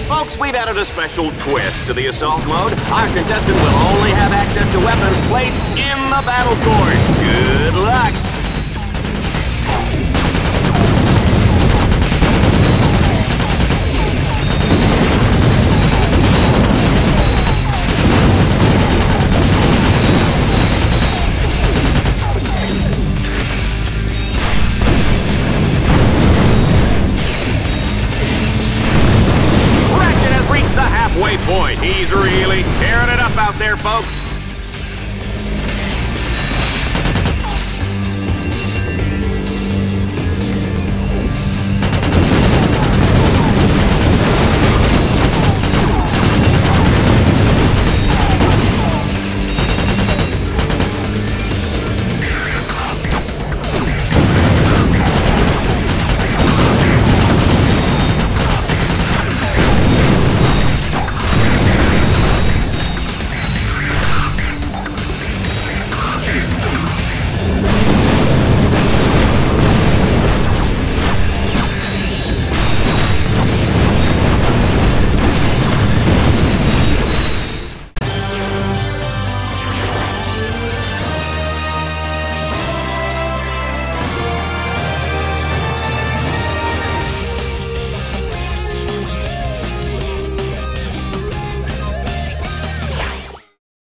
Folks, we've added a special twist to the assault mode. Our contestant will only have access to weapons placed in the battle course. Good luck! Point. He's really tearing it up out there, folks.